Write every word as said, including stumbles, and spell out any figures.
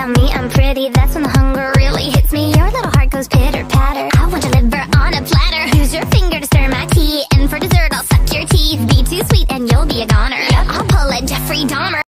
tell me I'm pretty, that's when the hunger really hits me. Your little heart goes pitter patter. I want your liver on a platter. Use your finger to stir my tea, and for dessert I'll suck your teeth. Be too sweet and you'll be a goner. I'll pull a Jeffrey Dahmer.